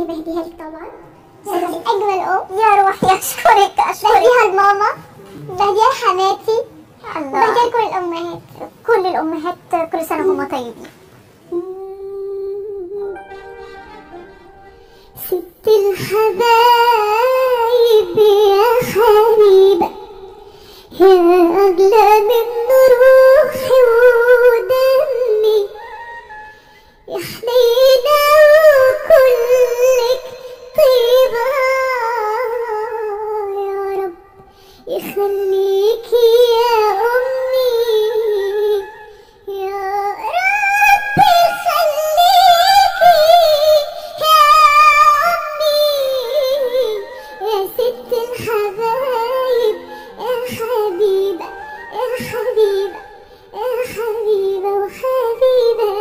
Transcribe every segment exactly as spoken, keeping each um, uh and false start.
بهديها لك طبعا، انت اجمل ام. يا روحي اشكرك اشكرك. بهديها لماما، بهديها لحماتي، بهديها لكل الامهات، كل الامهات كل سنه وهم طيبين. ست الحبايب يا حبيبة، يا أغلى من روحي ودمي، يا حنينة وكلك طيبة، يا رب يخليكي يا أمي، يا رب يخليكي يا أمي، يا ست الحبايب يا حبيبة يا حبيبة يا حبيبة وحبيبة.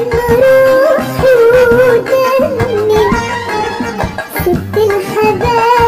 من روحي ودمي، ست الحبايب